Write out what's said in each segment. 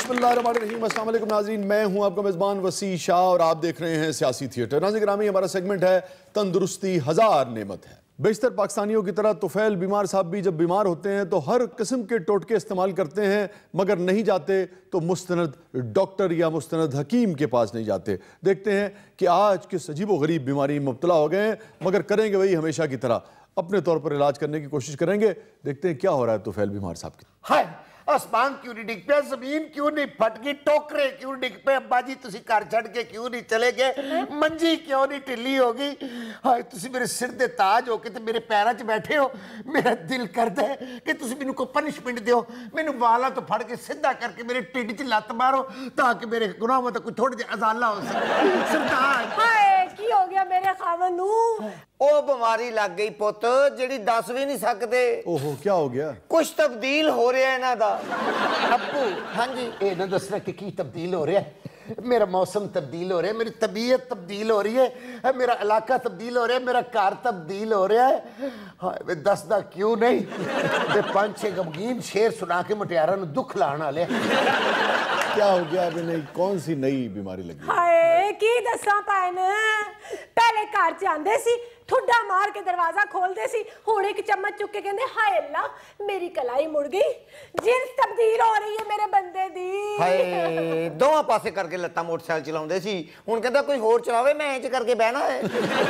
बिस्मिल्लाहिर्रहमानिर्रहीम। अस्सलाम वालेकुम नाज़रीन, मैं हूं आपका मेज़बान वसी शाह और आप देख रहे हैं सियासी थिएटर। नाज़रीन गिरामी, हमारा सेगमेंट है तंदुरुस्ती हज़ार नेमत है। बेशतर पाकिस्तानियों की तरह तुफैल बीमार साहब भी जब बीमार होते हैं तो हर किस्म के टोटके इस्तेमाल करते हैं, मगर नहीं जाते तो मुस्तनद डॉक्टर या मुस्तनद हकीम के पास नहीं जाते। देखते हैं कि आज किस अजीब व गरीब बीमारी में मुब्तला हो गए हैं, मगर करेंगे वही हमेशा की तरह, अपने तौर पर इलाज करने की कोशिश करेंगे। देखते हैं क्या हो रहा है तुफैल बीमार साहब की। हाय आसमान क्यों नहीं डिग पे, जमीन क्यों नहीं फट गई, टोकरे क्यों डिग पे, अब्बा जी तुसी घर छड़ के क्यों नहीं चले गए, मंजी क्यों नहीं ढिली हो गई। हाय तुसी मेरे सिर दे ताज हो के ते मेरे पैरों 'च बैठे हो। मेरा दिल करता है कि तुसी मैनू कोई पनिशमेंट दियो, मैनू वाला तो फड़ के सीधा करके मेरे ढिड 'च लत्त मारो ताकि मेरे गुनाहों दा कोई थोड़ा जिहा अजाला हो सके। सरताज हाय की हो गया मेरे खावन नू? ਉਹ ਬਿਮਾਰੀ ਲੱਗ ਗਈ ਪੁੱਤ ਜਿਹੜੀ ਦੱਸ ਵੀ ਨਹੀਂ ਸਕਦੇ। ओहो, क्या हो गया? ਕੁਝ ਤਬਦੀਲ ਹੋ ਰਿਹਾ ਇਹਨਾਂ ਦਾ। अब्बू हाँ जी ये ना दसना कि की तब्दील हो रहा है। मेरा मौसम तब्दील हो रहा है, मेरी तबीयत तब्दील हो रही है, मेरा इलाका तब्दील हो रहा है, मेरा घर तब्दील हो रहा है। हाँ मैं दसदा क्यों नहीं, मैं 5-6 गमगीन शेर सुना के मुटियारा नूं दुख लाण वाले। क्या हो गया? अभी नहीं, कौन सी नई बीमारी लगी? हाय की दसा पाए ने, पहले घर च आंदे सी, ठुड्डा मार के दरवाजा खोलते सी, हुण एक चम्मच चुक के कहंदे हाय अल्लाह मेरी कलाई मुड़ गई, जिन्स तब्दील हो रही है मेरे बंदे दी। ਹਾਏ ਦੋਵਾਂ ਪਾਸੇ ਕਰਕੇ ਲੱਤਾਂ ਮੋਟਰਸਾਈਕਲ ਚਲਾਉਂਦੇ ਸੀ, ਹੁਣ ਕਹਿੰਦਾ ਕੋਈ ਹੋਰ ਚਲਾਵੇ, ਮੈਂ ਇੰਜ ਕਰਕੇ ਬਹਿਣਾ ਹੈ।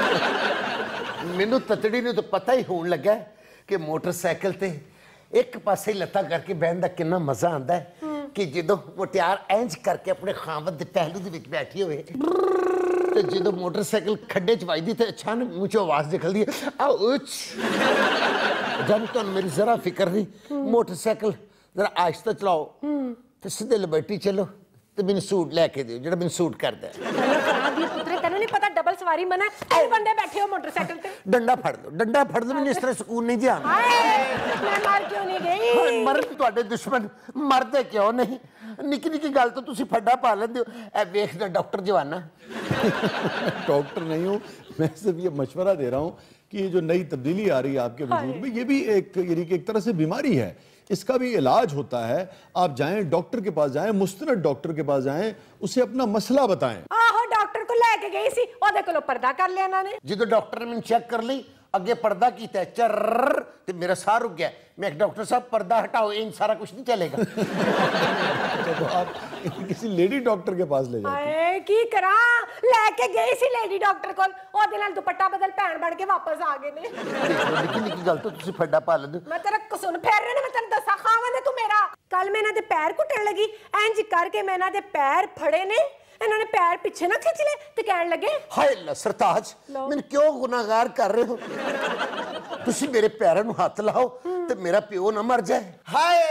मैनू ततड़ी नूं तो पता ही होण लगा कि मोटरसाइकिल ते एक पासे लत्तां करके बहन दा कितना मजा आंदा है कि जदों मुटियार इंज करके अपने खावत दे पहलू दे विच बैठी होवे ते जदों मोटरसाइकिल खड्डे च वजदी ते अचानक मुंह चों आवाज निकलदी है आ उच। जब तो मेरी जरा फिक्र नहीं, मोटरसाइकिल जरा आहिस्ता चलाओ ते सीधे लिबर्टी चलो ते मैनू सूट लैके दिओ जेड़ा मैनू सूट करदा है। पुत्रे तेनू नहीं पता डबल सवारी मना, ऐ बंदे बैठे हो मोटरसाइकिल पे। डंडा फड़ दो, डंडा फड़ दो, मैनू इस तरह सुकून नहीं ध्यान। हाय मैं मर क्यों नहीं गई? मरन तुहाडे दुश्मन मरदे क्यों नहीं? निक्की निक्की गल तो तुसी फड्डा पा लेंदे हो। ए वेखना डॉक्टर जवाना। डॉक्टर नहीं हूँ मैं, सिर्फ ये मशवरा दे रहा हूँ कि ये जो नई तब्दीली आ रही है आपके वजूद में, ये भी एक यानी कि एक तरह से बीमारी है, इसका भी इलाज होता है। आप जाएं डॉक्टर के पास, जाएं मुस्तनद डॉक्टर के पास जाएं, उसे अपना मसला बताएं। आहो डॉक्टर को लेके गई सी, ओदे कोलों पर्दा कर लिया इन्हां ने। जो डॉक्टर ने मैनू चेक कर ली, अगे पर्दा कीता चर्र ते मेरा साह रुक गया। मैं डॉक्टर साहब पर्दा हटाओ, इन सारा कुछ नहीं चलेगा। तो आप किसी लेडी डॉक्टर के पास ले जाएं। हाय की करा, लेके गई सी लेडी डॉक्टर कोल, ओदे नाल दुपट्टा बदल भैन बन के वापस आ गए ने। निक्की निक्की गल तो तुसी फड्डा पा लेंदे। मैं तेरा कसून फेर रहे ने, मैं तेन दसा खावन दे तू मेरा। कल मैं इन्हां दे पैर घुटन लगी, इंज करके मैं इन्हां दे पैर फड़े ने, इन्होंने पैर पीछे ना खिंच ले ते कहन लगे हाय अल्लाह सरताज मैंने क्यों गुनाहगार कर रहे हो? तुसी मेरे पैरों नूं हाथ लाओ ते मेरा प्यो ना मर जाए। ਹਾਏ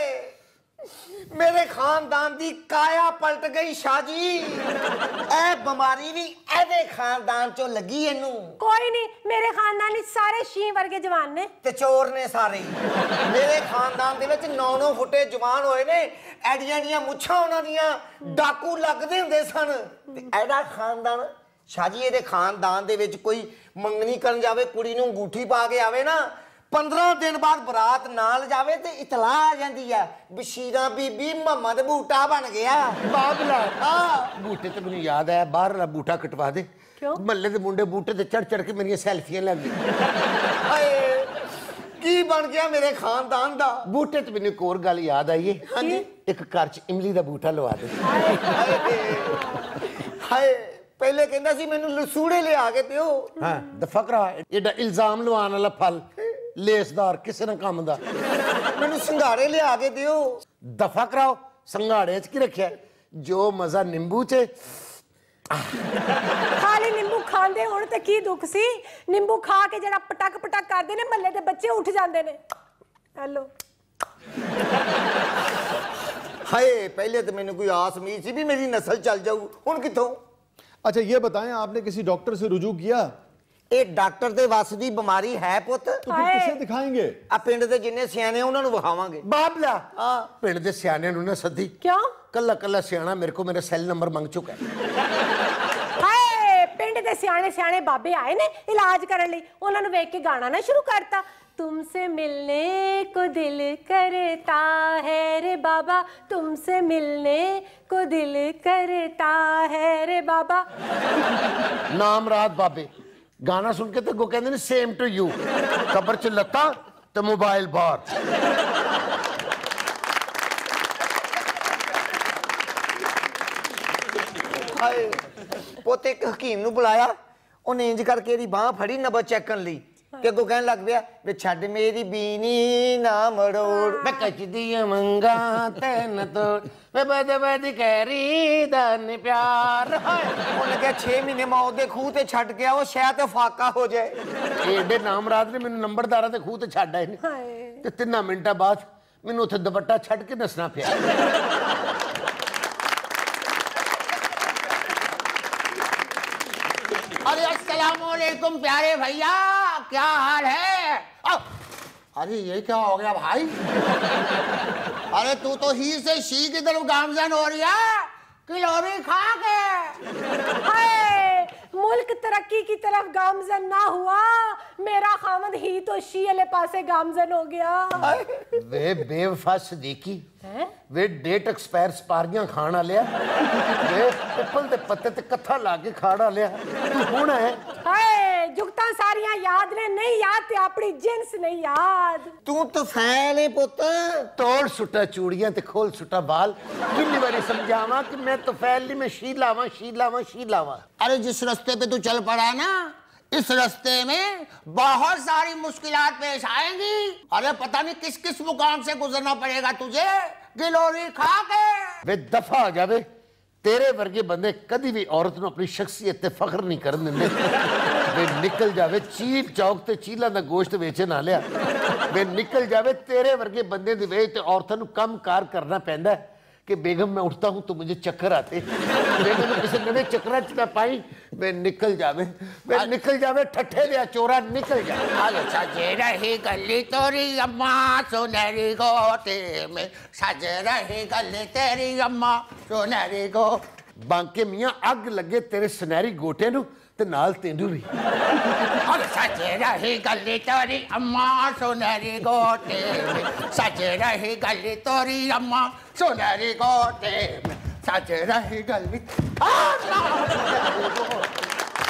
ਮੇਰੇ ਖਾਨਦਾਨ ਦੀ ਕਾਇਆ ਪਲਟ ਗਈ ਸ਼ਾਹ ਜੀ। ਇਹ ਬਿਮਾਰੀ ਵੀ ਇਹਦੇ ਖਾਨਦਾਨ ਚੋਂ ਲੱਗੀ ਇਹਨੂੰ। कोई नहीं, मेरे खानदान विच सारे शी वर्गे जवान ने ਤੇ ਚੋਰ ਨੇ ਸਾਰੇ। ਮੇਰੇ ਖਾਨਦਾਨ ਦੇ ਵਿੱਚ 9-9 ਫੁੱਟੇ ਜਵਾਨ ਹੋਏ ਨੇ, ਐਡੀਆਂ ਐਡੀਆਂ ਮੁੱਛਾਂ ਉਹਨਾਂ ਦੀਆਂ, ਡਾਕੂ ਲੱਗਦੇ ਹੁੰਦੇ ਸਨ। ਤੇ ਇਹਦਾ ਖਾਨਦਾਨ ਸ਼ਾਹ ਜੀ, ਇਹਦੇ ਖਾਨਦਾਨ ਦੇ ਵਿੱਚ ਕੋਈ ਮੰਗਣੀ ਕਰਨ ਜਾਵੇ, ਕੁੜੀ ਨੂੰ ਅੰਗੂਠੀ ਪਾ ਕੇ ਆਵੇ ਨਾ, 15 दिन बाद बरात नाल जावे ते इतला आ जाती है बशीरा बीबी मोहम्मद बूटा बन गया। बाबला हाँ बूटे ते मैनू याद आया, बाहर वाला बूटा कटवा दे। क्यों? महल्ले दे मुंडे बूटे ते चढ़ चढ़ के मेरी सेल्फियां लैंदे। हाय की बन गया मेरे खानदान दा। बूटे ते मैनू एक होर गल याद आई है। हाँ जी। एक घर च इमली दा बूटा लवा दे। हाय पहले कहंदा सी मैनू लसूड़े लिया के दियो। हाँ दफा करा, एडा इल्जाम लवाने वाला फल लेसदार किसी ना काम दा। मैनू संघाड़े लिया के दियो। दफा कराओ, संघाड़े च की रखिया, जो मजा नींबू च। खाली नींबू खांदे होण ते की दुख सी, नींबू खा के जरा पटक पटक करदे ने, महल्ले दे बच्चे उठ जांदे ने। हेलो हाय पहले तो मैनू कोई आस उम्मीद सी भी मेरी नस्ल चल जाऊ, हुण कित्थों? अच्छा ये बताएं, आपने किसी डॉक्टर से रुजू किया? ये डॉक्टर दे वस दी बीमारी है पुत। तो फिर किसे दिखाएंगे? आ पिंड दे जिन्ने सियाने उन्हां नूं विखावांगे। बाबला हाँ पिंड दे सियाने नूं ना सदी। क्यों? कल्ला कल्ला सियाना मेरे को मेरा सेल नंबर मंग चुका है। हाय पिंड दे सियाने सियाने बाबे आए ने इलाज करन लई, उन्हां नूं वेख के गाना ना शुरू करता, तुमसे मिलने को दिल करता है रे बाबा, तुमसे मिलने को दिल करता है रे बाबा। नाम रात बाबे गाना सुन के तो गो कहते ने सेम टू यू। कबर च लत्ता तो मोबाइल बाहर। ਹਾਏ ਪੁੱਤ ਇੱਕ ਹਕੀਮ ਨੂੰ ਬੁਲਾਇਆ, ਉਹਨੇ ਇੰਜ ਕਰਕੇ ਇਹਦੀ ਬਾਹ ਫੜੀ ਨਬਜ਼ ਚੈੱਕਣ ਲਈ ਤੇ ਅੱਗੋਂ ਕਹਿਣ ਲੱਗ ਪਿਆ ਵੀ ਛੱਡ ਮੇਰੀ ਬੀਨੀ ਨਾ ਮੜੋੜ। ਮੈਂ ਕੱਚਦੀਆਂ ਮੰਗਾ ਤੈਨ ਤੋੜ ਵੇ ਬਦ ਬਦ ਕਹਿਰੀ ਦਾਨ ਪਿਆਰ। ਉਹਨੇ ਕਿਹਾ 6 ਮਹੀਨੇ ਮੌਤ ਦੇ ਖੂਹ ਤੇ ਛੱਡ ਗਿਆ, ਉਹ ਸ਼ਾਇਦ ਫਾਕਾ ਹੋ ਜਾਏ। ਏਡੇ ਨਾਮ ਰਾਤ ਨੇ ਮੈਨੂੰ ਨੰਬਰਦਾਰਾਂ ਦੇ ਖੂਹ ਤੇ ਛੱਡ ਆਏ ਨੇ ਤੇ 3 ਮਿੰਟਾਂ ਬਾਅਦ ਮੈਨੂੰ ਉੱਥੇ ਦੁਪੱਟਾ ਛੱਡ ਕੇ ਦੱਸਣਾ ਪਿਆ। अरे अस्सलाम वालेकुम प्यारे भैया, क्या हाल है? अरे ये क्या हो गया भाई? अरे तू तो ही से शी की तरफ गामजन हो रही है, किलोरी खा के। हाय, मुल्क तरक्की की तरफ गामजन ना हुआ, मेरा खामद ही तो शी वाले पासे गामजन हो गया। वे बेवफा सदीकी वे डेट एक्सपायर सपारियां खाण वालिया, वे पिपल दे पत्ते ते कत्था ला के खाण वालिया, तू कौन है? हाय, जुगता सारियां याद ने, नहीं याद ते अपनी जिन्स नहीं याद। ਤੂੰ ਤਫੈਲ ਹੈ ਪੁੱਤ। तोड़ सुटा चूड़ियां ते खोल सुटा बाल। कितनी बारी समझावा कि मैं तो फैल नहीं, मैं शीलावा शीलावा शीलावा। अरे जिस रास्ते पे तू चल पड़ा है ना, इस रास्ते में बहुत सारी मुश्किलात पेश आएंगी। अरे पता नहीं किस किस मुकाम से गुजरना पड़ेगा तुझे, गिलोरी खा के। वे दफा हो जावे, तेरे वर्गे बंदे कभी भी औरत नूं अपनी शख्सियत ते फख्र नहीं करन दिंदे। वे निकल जावे चील चौक ते चीलां दा गोश्त वेचण आलिया, वे निकल जावे तेरे वर्गे बंदे दी वेच ते औरतां नूं कम कार करना पैंदा है कि बेगम मैं उठता हूं तो मुझे चक्कर आते, बेगम किसी नवे चक्कर च ना पाई। वे निकल जावे ठट्ठे दिया चोरा निकल जाए। अरे सजे रही गली तोरी अम्मा सुनहरी गोटे में, सजे रही गली तेरी अम्मा सुनहरी गो। बांके मियां अग लगे तेरे सुनहरी गोटे नूं ते नाल तेनू भी। अरे सजे रही गली तोरी अम्मा सुनहरी गोटे में, सजे रही गली तोरी अम्मा सुनहरी गोटे में, सजे रही गली सुनहरी गोटे।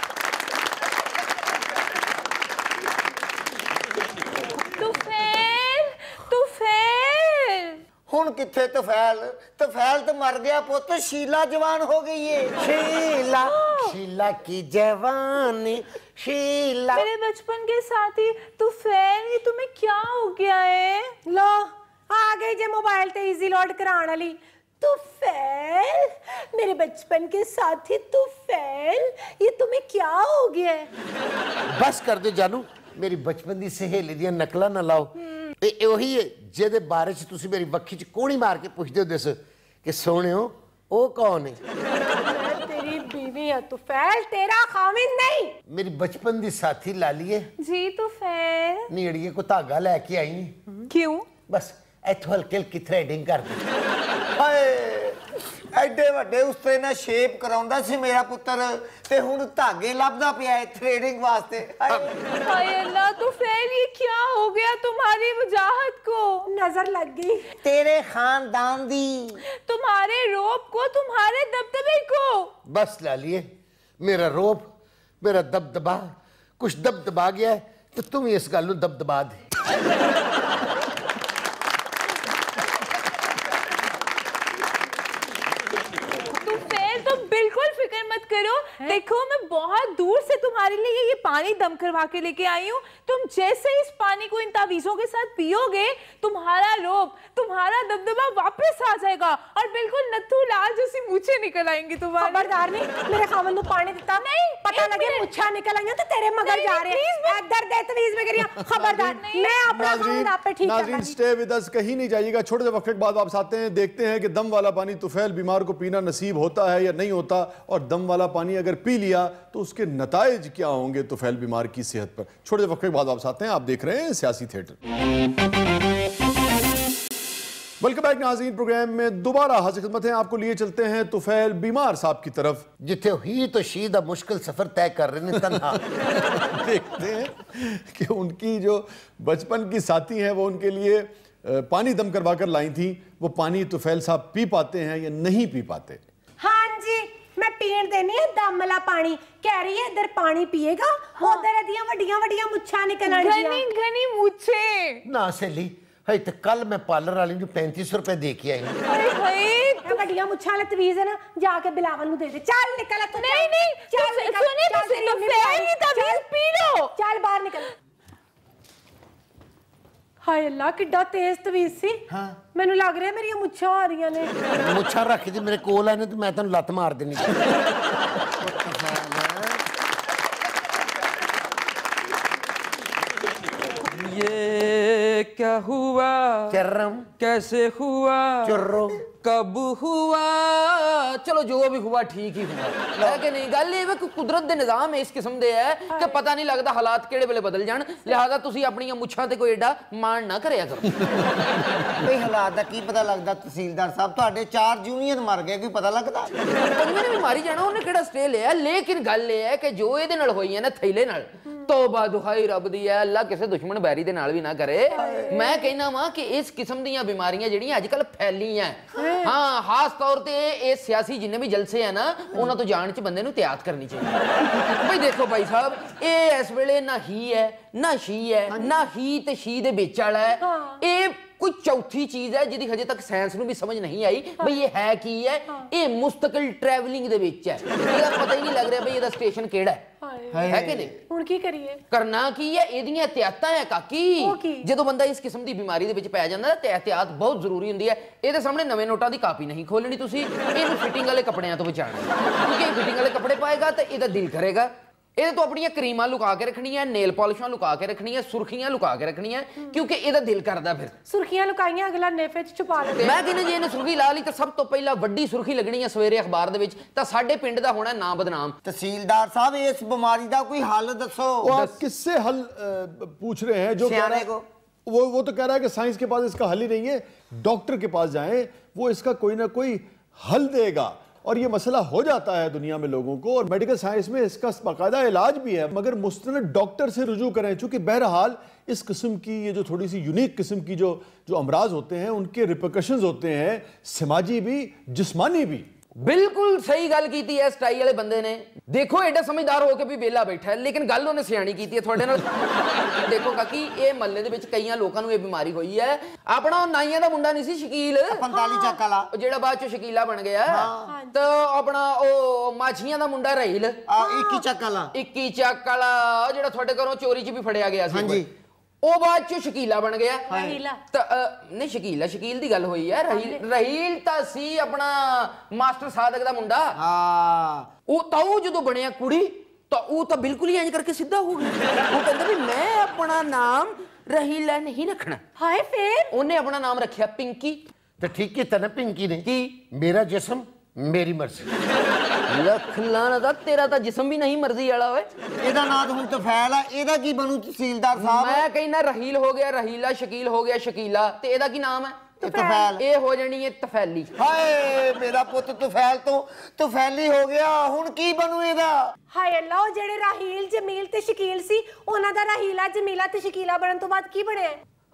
ਹੁਣ ਕਿੱਥੇ ਤਫੈਲ? ਤਫੈਲ ਤਾਂ ਮਰ ਗਿਆ ਪੁੱਤ, ਸ਼ੀਲਾ ਜਵਾਨ ਹੋ ਗਈ ਏ। शीला शीला की जवानी शीला। मेरे बचपन के साथी तुफैल, ये तुम्हें क्या हो गया है? लो आ गई जे मोबाइल ते इजी लोड कराने वाली। तुफैल, मेरे बचपन के साथी तुफैल, ये तुम्हें क्या हो गया है? बस कर दो जानू, मेरी बचपन दी सहेली दी नकला ना लाओ। ਇਹ ਉਹੀ ਹੈ ਜਿਹਦੇ ਬਾਰੇ ਚ ਤੁਸੀਂ ਮੇਰੀ ਵੱਖੀ ਚ ਕੋਣੀ ਮਾਰ ਕੇ ਪੁੱਛਦੇ ਹੋ ਦਿਸ ਕਿ ਸੋਹਣਿਓ ਉਹ ਕੌਣ ਹੈ? मैं तेरी बीवी है तुफैल, तेरा खामिद नहीं। मेरी बचपन दी साथी लाली है। जी तुफैल। नीड़िए को धागा लैके आई क्यों? बस इथों हल्की हल्की थ्रेडिंग कर दी। ਹਾਏ ਐਡੇ ਵੱਡੇ ਉਸਤੇ ਨਾਲ ਸ਼ੇਪ ਕਰਾਉਂਦਾ ਸੀ ਮੇਰਾ ਪੁੱਤਰ, ਤੇ ਹੁਣ ਧਾਗੇ ਲੱਭਦਾ ਪਿਆ ਹੈ ਥ੍ਰੇਡਿੰਗ ਵਾਸਤੇ। ਹਾਏ हाय अल्लाह तुफैल, ये क्या हो गया तुम्हारी वजाहत को? नजर लग गई ਤੇਰੇ ਖਾनदान ਦੀ। तुम्हारे रोब को, तुम्हारे दबदबे को। बस लालिए, मेरा रोब मेरा दबदबा कुछ दबदबा गया है तो तुम इस गल नूं दबदबा दे। तुम बिल्कुल फिक्र मत करो, देखो मैं बहुत दूर से तुम्हारे लिए ये पानी दम करवा के लेके आई हूँ। तुम जैसे इस पानी को इन तावीज़ों के साथ पियोगे, तुम्हारा रोब, तुम्हारा दबदबा वापस आ जाएगा और बिल्कुल नत्थू लाल जैसी मूछें निकल आएंगी तुम्हारी। खबरदार नहीं मेरे खामन को पानी देता नहीं, पता एक लगे मिनट। मुच्छा निकल आई तो तेरे मगर जा रहे हैं। इधर दे तवीज में गिरिया। खबरदार, मैं अपना खामन आप पे ठीक कर नाज़रीन स्टे विद अस, कहीं नहीं जाइएगा। छोटे से वक्त के बाद वापस आते हैं, देखते हैं कि दम वाला पानी तुफैल बीमार को पीना नसीब होता है या नहीं होता, और दम वाला पानी अगर पी लिया तो उसके नताइज क्या होंगे तुफैल बीमार की सेहत पर। छोटे से वक्त के बाद वापस आते हैं, आप देख रहे हैं सियासी थिएटर। वेलकम बैक नाज़रीन, प्रोग्राम में दोबारा हाजिर खिदमत है। आपको लिए चलते हैं तुफैल बीमार साहब की तरफ, जिथे ही तो शी दा मुश्किल सफर तय कर रहे हैं तन्हा। देखते हैं कि उनकी जो बचपन की साथी हैं वो उनके लिए पानी दम करवा कर लाई थी, वो पानी तुफैल साहब पी पाते हैं या नहीं पी पाते। हाँ जी, मैं पीण देनी है दम वाला पानी। कह रही है इधर पानी पिएगा, उधर दियां वड्डियां वड्डियां मुच्छां निकलण घनी घनी मुच्छे ना सहेली, है तो कल मैं पार्लर वाली ਨੂੰ 3500 रुपए दे के आई। हाय हाय वड्डियां मुच्छां वाला तवीज़ है ना, जाके बिलावल ਨੂੰ दे दे। चल निकल तू। नहीं नहीं, सुनिए तो तुफैल की तवीज़ पी लो। चल बाहर निकल। हाय अल्लाह, किड्डा तेज तवीज़ सी। हाँ। ਮੈਨੂੰ ਲੱਗ ਰਿਹਾ ਮੇਰੀਆਂ ਮੁੱਛਾਂ ਆ ਰਹੀਆਂ ਨੇ। ਮੁੱਛਾਂ ਰੱਖ ਜੀ ਮੇਰੇ ਕੋਲ ਆਨੇ ਤੇ ਮੈਂ ਤੈਨੂੰ ਲੱਤ ਮਾਰ ਦੇਣੀ। ये क्या हुआ, चर्रम कैसे हुआ, चुर्रो कब हुआ, चलो जो भी हुआ ठीक ही हुआ है कि नहीं। गल ये कि कुदरत दे निज़ाम इस किस्म दे है कि पता नहीं लगता हालात किहड़े वेले बदल जाण, लिहाजा तुसीं अपणियां मुच्छां ते कोई एडा माण ना करिया करो। कोई हालात दा की पता लगदा तहसीलदार साहब, तुहाडे 4 जूनियर मर गए, कोई पता लगदा? पंजवें ने भी मारी जाना, उन्हें किहड़ा स्टे लिया। लेकिन गल ये है कि जो इहदे नाल होई है ना थैले नाल, तौबा दुहाई रब दी है, अल्लाह किसी दुश्मन बैरी दे नाल भी ना करे। मैं कहना वा कि इस किस्म दीयां बीमारियां जिहड़ियां अजकल फैली हैं, हाँ खास तौर ते ये सियासी जिन्ने भी जलसे है ना, उन्हां तो जान च बंदे नूं एहतियात करनी चाहिए। भाई देखो भाई साहब, ये इस वेले ना ही है ना शी है, ना ही ते शी दे बिच वाला है, ये कोई चौथी चीज है जिहदी हजे तक साइंस नूं भी समझ नहीं आई भाई ये है की है। ये मुस्तकिल ट्रैवलिंग दे विच है, ਇਹਦਾ पता ही नहीं लग रहा भाई ਇਹਦਾ स्टेशन ਕਿਹੜਾ है कि नहीं। ਹੁਣ ਕੀ ਕਰੀਏ? करना की है, ਇਹਦੀਆਂ एहतियातां है काकी। ਜਦੋਂ ਬੰਦਾ ਇਸ ਕਿਸਮ ਦੀ ਬਿਮਾਰੀ ਦੇ ਵਿੱਚ ਪੈ ਜਾਂਦਾ ਤੇ एहतियात ਬਹੁਤ ਜ਼ਰੂਰੀ ਹੁੰਦੀ ਹੈ। ਇਹਦੇ ਸਾਹਮਣੇ ਨਵੇਂ ਨੋਟਾਂ ਦੀ ਕਾਪੀ ਨਹੀਂ ਖੋਲਣੀ ਤੁਸੀਂ, ਇਹਨੂੰ ਫਿਟਿੰਗ ਵਾਲੇ ਕੱਪੜਿਆਂ ਤੋਂ ਬਚਾਉਣਾ, ਕਿਉਂਕਿ ਫਿਟਿੰਗ ਵਾਲੇ ਕੱਪੜੇ ਪਾਏਗਾ ਤੇ ਇਹਦਾ ਦਿਲ ਕਰੇਗਾ। ਇਹਦੇ ਤੋਂ ਆਪਣੀਆਂ ਕਰੀਮਾਂ ਲੁਕਾ ਕੇ ਰੱਖਣੀਆਂ, ਨੇਲ ਪਾਲਿਸ਼ਾਂ ਲੁਕਾ ਕੇ ਰੱਖਣੀਆਂ, ਸੁਰਖੀਆਂ ਲੁਕਾ ਕੇ ਰੱਖਣੀਆਂ, ਕਿਉਂਕਿ ਇਹਦਾ ਦਿਲ ਕਰਦਾ ਫਿਰ ਸੁਰਖੀਆਂ ਲੁਕਾਈਆਂ ਅਗਲਾ ਨੇਫੇ ਚ ਛੁਪਾ ਲੈਂਦੇ। ਮੈਂ ਕਹਿੰਦਾ ਜੇ ਇਹਨੇ ਸੁਰਖੀ ਲਾ ਲਈ ਤਾਂ ਸਭ ਤੋਂ ਪਹਿਲਾਂ ਵੱਡੀ ਸੁਰਖੀ ਲੱਗਣੀ ਹੈ ਸਵੇਰੇ ਅਖਬਾਰ ਦੇ ਵਿੱਚ, ਤਾਂ ਸਾਡੇ ਪਿੰਡ ਦਾ ਹੋਣਾ ਨਾਂ ਬਦਨਾਮ। तहसीलदार साहब, इस बीमारी का कोई हल दसो। वो आप किससे हल पूछ रहे हैं? जो कह रहा है वो तो कह रहा है कि साइंस के पास इसका हल ही नहीं है, डॉक्टर के पास जाएं, वो इसका कोई ना कोई हल देगा। और ये मसला हो जाता है दुनिया में लोगों को, और मेडिकल साइंस में इसका बाकायदा इलाज भी है, मगर मुस्तनद डॉक्टर से रुजू करें। चूंकि बहरहाल इस किस्म की ये जो थोड़ी सी यूनिक किस्म की जो अमराज होते हैं उनके रिपरकशंस होते हैं, समाजी भी जिस्मानी भी। बिल्कुल सही गल की है स्टाई वाले बंदे ने। देखो एडा समझदार होकर भी वेला बैठा है, लेकिन गल उन्हें सियाणी की है थोड़े नाल। देखो काकी, ये महल्ले दे विच कईयां लोकां नूं ये बीमारी होई है। अपना नाइयां दा मुंडा नहीं सी शकील, 45 ਚੱਕ ਵਾਲਾ, जेड़ा बाद चो शकीला बन गया, तो अपना ओ माछियां दा मुंडा रहील, 21 ਚੱਕ ਵਾਲਾ, 21 ਚੱਕ वाला जेड़ा थोड़े घरों चोरी च भी फड़िया गया सी। ਹਾਂਜੀ। ਉਹ ਬਾਅਦ ਚ ਸ਼ਕੀਲਾ ਬਣ ਗਿਆ। ਰਹੀਲਾ ਤਾਂ ਨਹੀਂ, ਸ਼ਕੀਲ ਦੀ ਗੱਲ ਹੋਈ ਹੈ। ਰਹੀਲ ਤਾਂ ਸੀ ਆਪਣਾ ਮਾਸਟਰ ਸਾਦਕ ਦਾ ਮੁੰਡਾ। ਹਾਂ, ਉਹ ਤਾਂ ਉਹ ਜਦੋਂ ਬਣਿਆ ਕੁੜੀ ਤਾਂ ਉਹ ਤਾਂ ਬਿਲਕੁਲ ਹੀ ਇੰਜ ਕਰਕੇ ਸਿੱਧਾ ਹੋ ਗਿਆ। ਉਹ ਕਹਿੰਦਾ ਵੀ ਮੈਂ ਆਪਣਾ ਨਾਮ ਰਹੀਲਾ ਨਹੀਂ ਰੱਖਣਾ। ਹਾਏ ਫੇਰ ਉਹਨੇ ਆਪਣਾ ਨਾਮ ਰੱਖਿਆ ਪਿੰਕੀ। तो ठीक किया ना पिंकी ने की मेरा जिस्म मेरी मर्जी। ਲੱਖ ਲਾਣਾ ਦਾ, ਤੇਰਾ ਤਾਂ ਜਿਸਮ ਵੀ ਨਹੀਂ ਮਰਜ਼ੀ ਵਾਲਾ ਓਏ। ਇਹਦਾ ਨਾਂ ਤਾਂ ਹੁਣ ਤਫੈਲ ਆ, ਇਹਦਾ ਕੀ ਬਣੂ ਤਹਿਸੀਲਦਾਰ ਸਾਹਿਬ? ਮੈਂ ਕਹਿੰਦਾ ਰਹੀਲ ਹੋ ਗਿਆ ਰਹੀਲਾ, ਸ਼ਕੀਲ ਹੋ ਗਿਆ ਸ਼ਕੀਲਾ, ਤੇ ਇਹਦਾ ਕੀ ਨਾਮ ਹੈ? ਤਫੈਲ। ਇਹ ਹੋ ਜਾਣੀ ਹੈ ਤਫੈਲੀ। ਹਾਏ ਮੇਰਾ ਪੁੱਤ ਤਫੈਲ ਤੋਂ ਤਫੈਲੀ ਹੋ ਗਿਆ, ਹੁਣ ਕੀ ਬਣੂ ਇਹਦਾ? ਹਾਏ ਅੱਲਾ, ਉਹ ਜਿਹੜੇ ਰਾਹੀਲ ਜਮੀਲ ਤੇ ਸ਼ਕੀਲ ਸੀ ਉਹਨਾਂ ਦਾ ਰਾਹੀਲਾ ਜਮੀਲਾ ਤੇ ਸ਼ਕੀਲਾ ਬਣਨ ਤੋਂ ਬਾਅਦ ਕੀ ਬਣਿਆ?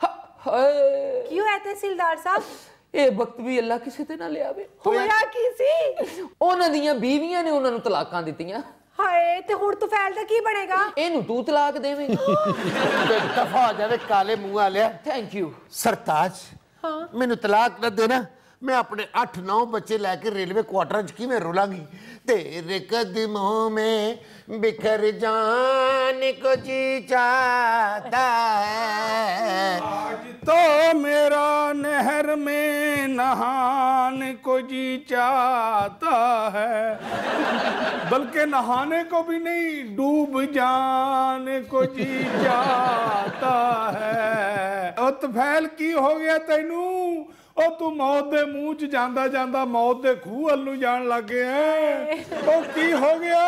ਹਾਏ, ਕੀ ਹੋਇਆ ਤਹਿਸੀਲਦਾਰ ਸਾਹਿਬ? ਇਹ ਵਕਤ ਵੀ ਅੱਲਾ ਕਿਸੇ ਤੇ ਨਾ ਲਿਆਵੇ। ਹੋਇਆ ਕੀ ਸੀ? ਉਹਨਾਂ ਦੀਆਂ ਬੀਵੀਆਂ ਨੇ ਉਹਨਾਂ ਨੂੰ ਤਲਾਕਾਂ ਦਿੱਤੀਆਂ। ਹਾਏ, ਤੇ ਹੁਣ ਤਫੈਲ ਦਾ ਕੀ ਬਣੇਗਾ? ਇਹਨੂੰ ਤੂੰ ਤਲਾਕ ਦੇਵੇਂ। दफा हो जावे काले मुंह वाले। थैंक यू सरताज, मैनू तलाक न देना, मैं अपने 8-9 बच्चे लैके रेलवे क्वार्टर च किवें रुलांगी। तेरे कदमों में बिखर जाने को जी चाहता है। आज तो मेरा नहर में नहाने को जी चाहता है, बल्कि नहाने को भी नहीं, डूब जाने को जी चाहता है। और तफैल की हो गया तैनू? ਉਹ ਤੂੰ ਮੌਤ ਦੇ ਮੂੰਹ 'ਚ ਜਾਂਦਾ ਜਾਂਦਾ ਮੌਤ ਦੇ ਖੂਹ ਵੱਲ ਨੂੰ ਜਾਣ ਲੱਗ ਗਿਆ। ਉਹ ਕੀ ਹੋ ਗਿਆ?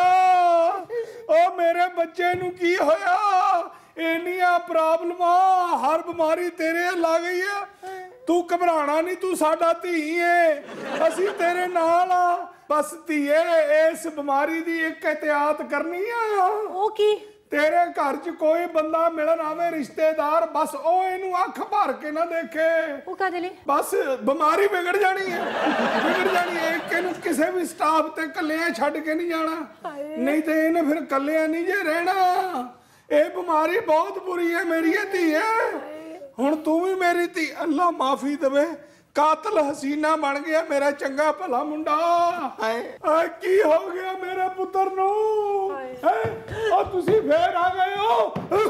ਉਹ ਮੇਰੇ ਬੱਚੇ ਨੂੰ ਕੀ ਹੋਇਆ? ਇੰਨੀਆਂ ਪ੍ਰੋਬਲਮਾਂ, ਹਰ ਬਿਮਾਰੀ ਤੇਰੇ ਲੱਗ ਗਈ ਹੈ। ਤੂੰ ਘਬਰਾਣਾ ਨਹੀਂ, ਤੂੰ ਸਾਡਾ ਧੀ ਏ, ਅਸੀਂ ਤੇਰੇ ਨਾਲ ਆ। ਬਸ ਧੀਏ ਇਸ ਬਿਮਾਰੀ ਦੀ ਇੱਕ ਇਹਤਿਆਤ ਕਰਨੀ ਆ। ਉਹ ਕੀ? ਤੇਰੇ ਘਰ 'ਚ ਕੋਈ ਬੰਦਾ ਮਿਲਣ ਆਵੇ ਰਿਸ਼ਤੇਦਾਰ, ਬਸ ਉਹ ਇਹਨੂੰ ਅੱਖ ਭਰ ਕੇ ਨਾ ਦੇਖੇ। ਉਹ ਕਾਹਦੇ ਲਈ? ਬਸ ਬਿਮਾਰੀ ਵਿਗੜ ਜਾਣੀ ਹੈ, ਵਿਗੜ ਜਾਣੀ ਹੈ। ਇਹਨੂੰ ਕਿਸੇ ਵੀ ਸਟਾਫ ਤੇ ਕੱਲਿਆਂ ਛੱਡ ਕੇ ਨਹੀਂ ਜਾਣਾ, ਨਹੀਂ ਤੇ ਇਹਨੇ ਫਿਰ ਕੱਲਿਆਂ ਨਹੀਂ ਜੇ ਰਹਿਣਾ। ਇਹ ਬਿਮਾਰੀ ਬਹੁਤ ਬੁਰੀ ਹੈ ਮੇਰੀ ਧੀਏ। ਹੁਣ ਤੂੰ ਵੀ ਮੇਰੀ ਧੀ, ਅੱਲਾ ਮਾਫੀ ਦੇਵੇ, ਕਾਤਲ ਹਸੀਨਾ ਬਣ ਗਿਆ ਮੇਰਾ ਚੰਗਾ ਭਲਾ ਮੁੰਡਾ। ਆ ਕੀ ਹੋ ਗਿਆ ਮੇਰੇ ਪੁੱਤਰ ਨੂੰ? ਉਹ ਤੁਸੀਂ ਫੇਰ ਆ ਗਏ ਹੋ?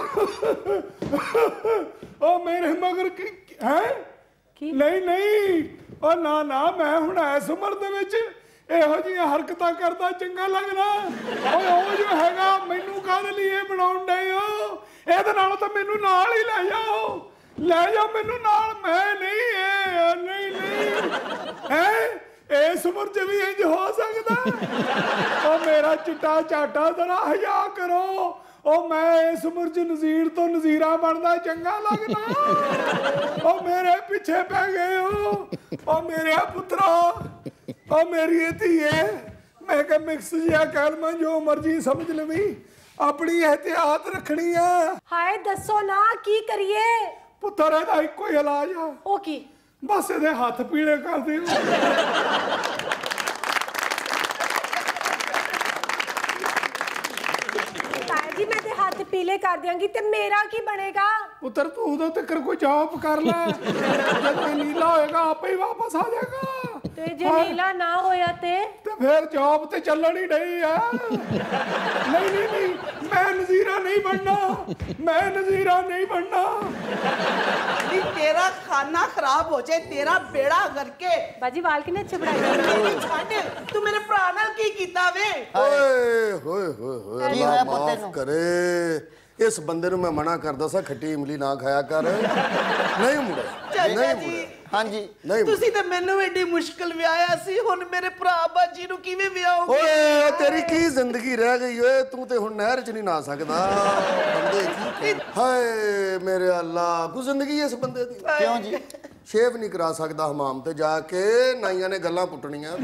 ਉਹ ਮੇਰੇ ਮਗਰ ਕੀ ਹੈ? ਨਹੀਂ ਨਹੀਂ, ਉਹ ਨਾ ਨਾ, ਮੈਂ ਹੁਣ ਇਸ ਉਮਰ ਦੇ ਵਿੱਚ ਇਹੋ ਜਿਹੀਆਂ ਹਰਕਤਾਂ ਕਰਦਾ ਚੰਗਾ ਲੱਗਦਾ? ਓਏ ਉਹ ਜੋ ਹੈਗਾ, ਮੈਨੂੰ ਕਾਹਦੇ ਲਈ ਇਹ ਬਣਾਉਣ ਡਏ ਹੋ? ਇਹਦੇ ਨਾਲੋਂ ਤਾਂ ਮੈਨੂੰ ਨਾਲ ਹੀ ਲੈ ਜਾਓ, ਲੈ ਜਾ ਮੈਨੂੰ ਨਾਲ। ਮੈਂ ਨਹੀਂ ਨਹੀਂ ਨਹੀਂ ਹੈ, ਇਸ ਉਮਰ 'ਚ ਵੀ ਇੰਜ ਹੋ ਸਕਦਾ? ਉਹ ਮੇਰਾ ਚਿੱਟਾ ਝਾਟਾ ਜ਼ਰਾ ਹਯਾ ਕਰੋ। ਉਹ ਮੈਂ ਇਸ ਉਮਰ 'ਚ ਨਜ਼ੀਰ ਤੋਂ ਨਜ਼ੀਰਾ ਬਣਦਾ ਚੰਗਾ ਲੱਗਦਾ? ਉਹ ਮੇਰੇ ਪਿੱਛੇ ਪੈ ਗਏ ਹੋ। ਉਹ ਮੇਰੇ ਪੁੱਤਰਾ, ਉਹ ਮੇਰੀ ਧੀਏ, ਮੈਂ ਕਿਹਾ ਮਿਕਸ ਜਿਹਾ ਕਲਮਾ ਜੋ ਮਰਜੀ ਸਮਝ ਲਵੀਂ, ਆਪਣੀ ਇਹਤਿਆਤ ਰੱਖਣੀ ਆ। ਹਾਏ ਦੱਸੋ ਨਾ, ਕੀ ਕਰੀਏ? ਪੁੱਤਰ ਇਹਦਾ ਇੱਕੋ ਹੀ ਇਲਾਜ ਆ। ਉਹ ਕੀ? ਬਸ ਇਹਦੇ ਹੱਥ ਪੀਲੇ ਕਰ ਦਿਓ। ਜੀ ਮੈਂ ਤੇ ਹੱਥ ਪੀਲੇ ਕਰ ਦਿਆਂਗੀ ਤੇ ਮੇਰਾ ਕੀ ਬਣੇਗਾ? ਪੁੱਤਰ ਤੂੰ ਉਦੋਂ ਤੱਕ ਕੋਈ ਜੌਬ ਕਰ ਲੈ, ਜਦੋਂ ਨੀਲਾ ਹੋਏਗਾ ਆਪੇ ਹੀ ਵਾਪਸ ਆ ਜਾਏਗਾ। ਤੇ ਜੇ ਨੀਲਾ ਨਾ ਹੋਇਆ ਤੇ ਫਿਰ ਜੌਬ ਤੇ ਚੱਲਣ ਹੀ ਡਈ ਆ। ਨਹੀਂ ਨਹੀਂ ਨਹੀਂ, ਮੈਂ ਨਜ਼ੀਰਾ ਨਹੀਂ ਬਣਨਾ, ਮੈਂ ਨਜ਼ੀਰਾ ਨਹੀਂ ਬਣਨਾ। ਨੀ ਤੇਰਾ ਖਾਨਾ ਖਰਾਬ ਹੋ ਜਾਏ, ਤੇਰਾ ਬੇੜਾ ਕਰਕੇ। ਬਾਜੀ ਵਾਲ ਕਿੰਨੇ ਅੱਛੇ ਬਣਾਏ। ਛੱਡ, ਤੂੰ ਮੇਰੇ ਭਰਾ ਨਾਲ ਕੀ ਕੀਤਾ ਵੇ? ਓਏ ਹੋਏ ਹੋਏ ਹੋਏ, ਅੱਲਾ ਮਾਫ ਕਰੇ। ਇਸ ਬੰਦੇ ਨੂੰ ਮੈਂ ਮਨਾ ਕਰਦਾ ਸਾਂ ਖੱਟੀ ਇਮਲੀ ਨਾ ਖਾਇਆ ਕਰ। ਨਹੀਂ ਮੁੰਡੇ, ਚਾਚਾ ਜੀ, ਹਾਂਜੀ, ਤੁਸੀਂ ਤਾਂ ਮੈਨੂੰ ਐਡੀ ਮੁਸ਼ਕਲ ਵਿਆਹਿਆ ਸੀ, ਹੁਣ ਮੇਰੇ ਭਰਾ ਬਾਜੀ ਨੂੰ ਕਿਵੇਂ ਵਿਆਹੋਗੇ? ਓਏ ਤੇਰੀ ਕੀ ਜ਼ਿੰਦਗੀ ਰਹਿ ਗਈ ਓਏ, ਤੂੰ ਤੇ ਹੁਣ ਨਹਿਰ 'ਚ ਨਹੀਂ ਨਾ ਸਕਦਾ। ਬੰਦੇ ਕੀ, ਹਾਏ ਮੇਰੇ ਅੱਲਾ, ਕੋਈ ਜ਼ਿੰਦਗੀ ਇਸ ਬੰਦੇ ਦੀ। ਕਿਉਂ ਜੀ? ਸ਼ੇਵ ਨਹੀਂ ਕਰਾ ਸਕਦਾ ਹਮਾਮ ਤੇ ਜਾ ਕੇ, ਨਾਈਆਂ ਨੇ ਗੱਲਾਂ ਪੁੱਟਣੀਆਂ।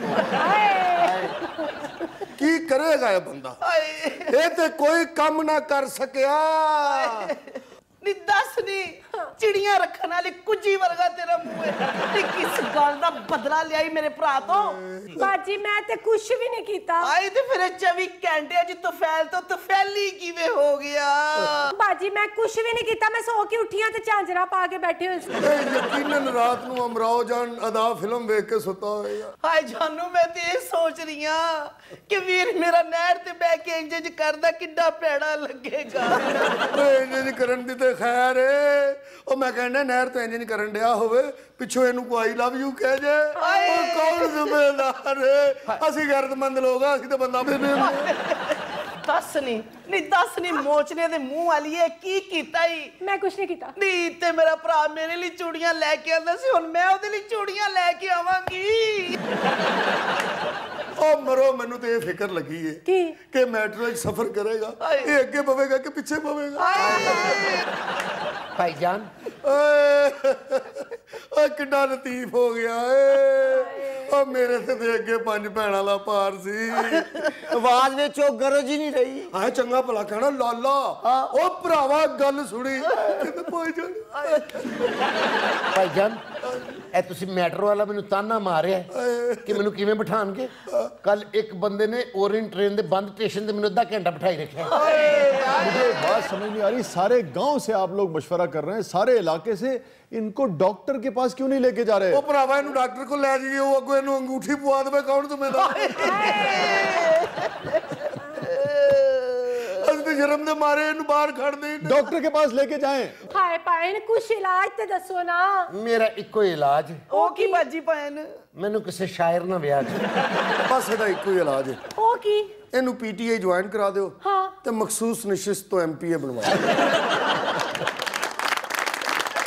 ਕੀ ਕਰੇਗਾ ਇਹ ਬੰਦਾ? ਇਹ ਤੇ ਕੋਈ ਕੰਮ ਨਾ ਕਰ ਸਕਿਆ। ਨੀ ਦੱਸ ਨੀ, ਚਿੜੀਆਂ ਰੱਖਣ ਵਾਲੀ ਕੁੱਜੀ ਵਰਗਾ ਤੇਰਾ ਮੂੰਹ ਹੈ। ਤੇ ਕਿਸ ਗੱਲ ਦਾ ਬਦਲਾ ਲਿਆਈ ਮੇਰੇ ਭਰਾ ਤੋਂ? ਬਾਜੀ ਮੈਂ ਤੇ ਕੁਝ ਵੀ ਨਹੀਂ ਕੀਤਾ। ਆਈ ਤੇ ਫਿਰ 24 ਘੰਟੇ ਜੀ ਤੁਫੈਲ ਤੋਂ ਤੁਫੈਲੀ ਕਿਵੇਂ ਹੋ ਗਿਆ? ਬਾਜੀ ਮੈਂ ਕੁਝ ਵੀ ਨਹੀਂ ਕੀਤਾ, ਮੈਂ ਸੋ ਕੇ ਉੱਠੀਆਂ ਤੇ ਝਾਂਜਰਾ ਪਾ ਕੇ ਬੈਠੇ ਹੋਏ ਸੀ। ਯਕੀਨਨ ਰਾਤ ਨੂੰ ਅਮਰਾਓ ਜਾਨ ਅਦਾ ਫਿਲਮ ਵੇਖ ਕੇ ਸੁੱਤਾ ਹੋਏਗਾ। ਹਾਏ ਜਾਨੂ, ਮੈਂ ਤੇ ਇਹ ਸੋਚ ਰਹੀ ਆ ਕਿ ਵੀਰ ਮੇਰਾ ਨਹਿਰ ਤੇ ਬਹਿ ਕੇ ਇੰਜ ਕਰਦਾ ਕਿੱਡਾ ਭੈੜਾ ਲੱਗੇਗਾ। ਇੰਜ ਕਰਨ ਦੀ ਤੇ ਖੈਰ ਏ। ਉਹ ਮੈਂ ਕਹਿੰਦਾ ਨਹਿਰ ਤੇ ਇੰਜ ਕਰਨ ਡਿਆ ਹੋਵੇ, ਪਿੱਛੋਂ ਇਹਨੂੰ ਕੋਈ ਆਈ ਲਵ ਯੂ ਕਹਿ ਜੇ, ਉਹ ਕੌਣ ਜ਼ਿੰਮੇਦਾਰ ਏ? ਅਸੀਂ ਗੈਰਤਮੰਦ ਲੋਕ ਆ, ਅਸੀਂ ਤਾਂ ਬੰਦਾ ਦੱਸ ਨਹੀਂ ਦੱਸ ਨਹੀਂ, ਮੋਚਨੇ ਦੇ ਮੂੰਹ ਵਾਲੀ ਇਹ ਕੀ ਕੀਤਾ ਈ? ਮੈਂ ਕੁਝ ਨਹੀਂ ਕੀਤਾ। ਨੀ ਤੇ ਮੇਰਾ ਭਰਾ ਮੇਰੇ ਲਈ ਚੂੜੀਆਂ ਲੈ ਕੇ ਆਂਦਾ ਸੀ, ਹੁਣ ਮੈਂ ਉਹਦੇ ਲਈ ਚੂੜੀਆਂ ਲੈ ਕੇ ਆਵਾਂਗੀ। ਉਹ ਮਰੋ, ਮੈਨੂੰ ਤੇ ਇਹ ਫਿਕਰ ਲੱਗੀ ਏ ਕਿ ਮੈਟਰੋ 'ਚ ਸਫ਼ਰ ਕਰੇਗਾ, ਇਹ ਅੱਗੇ ਪਵੇਗਾ ਕਿ ਪਿੱਛੇ ਪਵੇਗਾ। ਭਾਈਜਾਨ, ਓਏ ਕਿੱਡਾ ਲਤੀਫ ਹੋ ਗਿਆ ਏ। ਉਹ ਮੇਰੇ ਤੇ ਅੱਗੇ 5 ਭੈਣਾਂ ਦਾ ਭਾਰ ਸੀ। ਆਵਾਜ਼ ਵਿੱਚ ਉਹ ਗਰਜ ਹੀ ਨਹੀਂ ਰਹੀ। ਆ ਚੰਗਾ ਭਲਾ ਕਹਿਣਾ ਲਾਲਾ। ਉਹ ਭਰਾਵਾ ਗੱਲ ਸੁਣੀ ਕਿਤੇ ਭਾਈਜਾਨ, ਇਹ ਤੁਸੀਂ ਮੈਟਰੋ ਵਾਲਾ ਮੈਨੂੰ ਤਾਨਾ ਮਾਰਿਆ ਕਿ ਮੈਨੂੰ ਕਿਵੇਂ ਬਿਠਾਣਗੇ। कल एक बंदे ने ओरिएंट ट्रेन के बंद स्टेशन से मैंने आधा घंटा बिठाई रखा है। मुझे बात समझ नहीं आ रही, सारे गांव से आप लोग मशवरा कर रहे हैं, सारे इलाके से, इनको डॉक्टर के पास क्यों नहीं लेके जा रहे? ओ भरावा इन्हू डॉक्टर को ले जाइए, वो अगो इन्हू अंगूठी पवा देवे, कौन जिम्मेदार? शर्म दे मारे इन्हू बाहर खड़ दे, डॉक्टर के पास लेके जाएं। हाय पायन कुछ इलाज ते दसो ना। मेरा इको इलाज ओ की बाजी पायन मैनू किसी शायर ना ब्याह बस ਇਹਦਾ ਇੱਕੋ ਹੀ ਇਲਾਜ ਹੈ। ਉਹ ਕੀ? ਇਹਨੂੰ ਪੀਟੀਆਈ ਜੁਆਇਨ ਕਰਾ ਦਿਓ ਤੇ ਮਖਸੂਸ ਨਸ਼ਿਸਤ ਤੋਂ ਐਮਪੀਏ ਬਣਵਾ ਦਿਓ।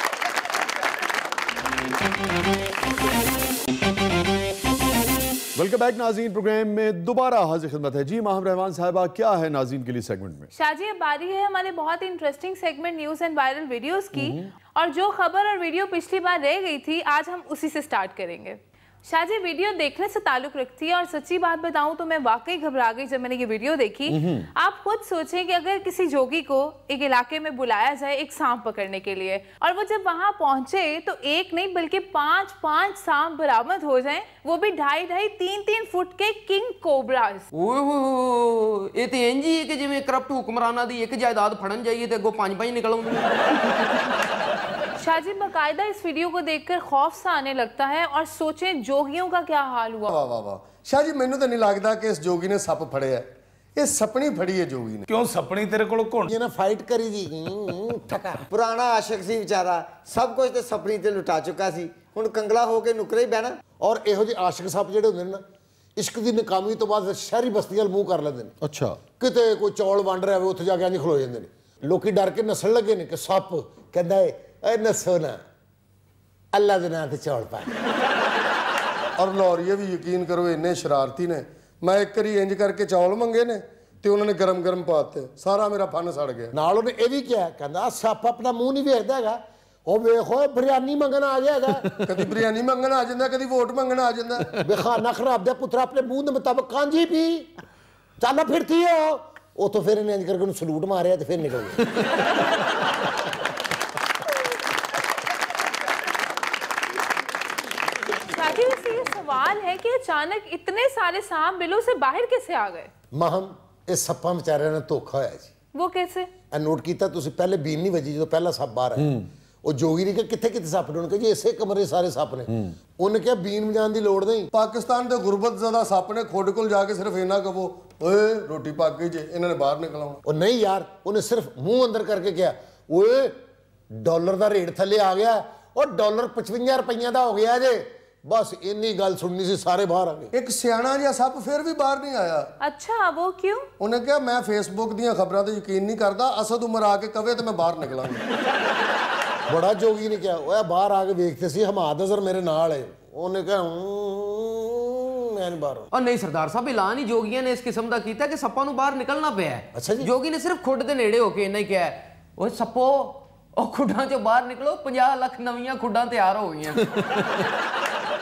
वेलकम वेलकम बैक नाज़रीन, प्रोग्राम में दोबारा हाजिर खिदमत है। जी माहम रहमान साहिबा, क्या है नाज़रीन के लिए सेगमेंट में? शाजी, अब बारी है हमारे बहुत interesting segment news and viral videos की, और जो खबर और वीडियो पिछली बार रह गई थी, आज हम उसी से स्टार्ट करेंगे। शाजी, वीडियो देखने से ताल्लुक रखती है, और सच्ची बात बताऊं तो मैं वाकई घबरा गई जब मैंने ये वीडियो देखी। आप खुद सोचें कि अगर किसी जोगी को एक इलाके में बुलाया जाए एक सांप पकड़ने के लिए, और वो जब वहां पहुंचे तो एक नहीं बल्कि 5 सांप बरामद हो जाएं, वो भी 2.5, 3 फुट के किंग कोबरास। ओहो, ये तो इंज ही है कि जिवें करप्ट हुक्मराना दी एक जायदाद फड़न जाइए तो अगों 5 निकल आउंदे। शाजी, बकायदा इस वीडियो को देखकर खौफ सा आने लगता है, और सोचें जोगियों का क्या हाल हुआ। वाह वाह वाह शाह जी, मैनू तो नहीं लगता कि इस जोगी ने सप फड़े है, ये सपनी फड़ी है जोगी ने। क्यों सपनी तेरे को कौन? ये ना फाइट करी दी ठका पुराना आशिक सी बेचारा, सब कुछ ते सपनी ते लुटा चुका सी, हुण कंगला हो के नुकरे ही बहना। और इहो ਜਿਹੇ ਆਸ਼ਿਕ ਸੱਪ ਜਿਹੜੇ ਹੁੰਦੇ ਨੇ ਨਾ, ਇਸ਼ਕ ਦੀ ਨਾਕਾਮੀ ਤੋਂ ਬਾਅਦ ਸ਼ਹਿਰੀ ਬਸਤੀ ਵੱਲ ਮੂੰਹ ਕਰ ਲੈਂਦੇ ਨੇ। अच्छा, ਕਿਤੇ ਕੋਈ ਚੌਲ ਵੰਡ ਰਿਹਾ ਹੋਵੇ ਉੱਥੇ ਜਾ ਕੇ ਇੰਜ ਖਲੋ ਜਾਂਦੇ ਨੇ। ਲੋਕੀ ਡਰ ਕੇ ਨਸਣ ਲੱਗੇ ਨੇ ਕਿ ਸੱਪ ਕਹਿੰਦਾ ਏ ਨਸੋ ਨਾ, ਅੱਲਾ ਦੇ ਨਾਂ ਤੇ ਚੌਲ ਪਾ। और लाहौरिये भी यकीन करो इन्ने शरारती ने, मैं एक बारी इंज करके चौल मंगे ने ते उन्होंने गरम गरम पाते, सारा मेरा फन सड़ गया। ਨਾਲ ਉਹਨੇ ਇਹ ਵੀ ਕਿਹਾ, ਕਹਿੰਦਾ ਸੱਪ ਆਪਣਾ ਮੂੰਹ ਨਹੀਂ ਵੇਖਦਾ ਹੈਗਾ, ਉਹ ਵੇਖੋ ਬਿਰਿਆਨੀ ਮੰਗਣ ਆ ਗਿਆ ਹੈਗਾ। कदी बिरयानी मंगन आ जाता, कदी वोट मंगन आ जाता। बेखाना खराब दे पुत्र अपने मुंह के मुताबिक कांजी पी चल फिरती हो। वो तो फिर इन्हें करके उन्हें सलूट मारे तो फिर निकल गए। ये सवाल है कि अचानक इतने सारे सांप बिलों से बाहर कैसे आ गए? महम इस सप्पा बेचारे ने धोखा होया जी। वो कैसे? नोट किया तुसी, पहले बीन नहीं वजी जो पहला सप बाहर है, ਉਹ ਜੋਗੀ ਨੇ ਕਿਹਾ ਕਿੱਥੇ ਕਿੱਥੇ ਸੱਪ ਨੇ, ਉਹਨੇ ਕਿਹਾ ਜੀ ਇਸੇ ਕਮਰੇ ਸਾਰੇ ਸੱਪ ਨੇ। ਉਹਨੇ ਕਿਹਾ ਬੀਨ ਵਜਾਉਣ ਦੀ ਲੋੜ ਨਹੀਂ। पाकिस्तान ਦੇ ਗੁਰਬਤ ਜ਼ਦਾ ਸੱਪ ਨੇ ਖੁਦ ਕੋਲ ਜਾ ਕੇ ਸਿਰਫ ਇਹਨਾਂ ਕਹੋ ਓਏ ਰੋਟੀ ਪੱਕ ਗਈ ਜੇ, ਇਹਨਾਂ ਨੇ ਬਾਹਰ ਨਿਕਲ ਆਉਣਾ। ਉਹ ਨਹੀਂ ਯਾਰ, ਉਹਨੇ ਸਿਰਫ ਮੂੰਹ ਅੰਦਰ ਕਰਕੇ ਕਿਹਾ ਓਏ ਡਾਲਰ ਦਾ ਰੇਟ ਥੱਲੇ ਆ ਗਿਆ, ਉਹ ਡਾਲਰ 55 ਰੁਪਈਆਂ ਦਾ ਹੋ ਗਿਆ ਜੇ। बस इन्नी गल सुननी सी, सारे बाहर आ गए। एक सियाना जिहा सप फिर भी बाहर नहीं आया। अच्छा, वो क्यों? उन्हें कहा मैं फेसबुक दी खबरों पर यकीन नहीं करता, असद उमर आके कवे तो मैं बाहर निकलांगा। बड़ा जोगी ने क्या ओए बाहर आके देखते सी, हमाद अजहर मेरे नाल है। उन्हें कहा मैं नहीं बाहर। और नहीं सरदार साहब, ऐलान ही जोगियां ने इस किस्म का किया कि सप्पां नूं बाहर निकलना पिया है। अच्छा जी। जोगी ने सिर्फ खुड दे नेड़े होके इन्ना ही कहा, ओए सप्पो ओ खुडां चों बाहर निकलो, 50 लाख नवीं खुडां तैयार हो गईयां।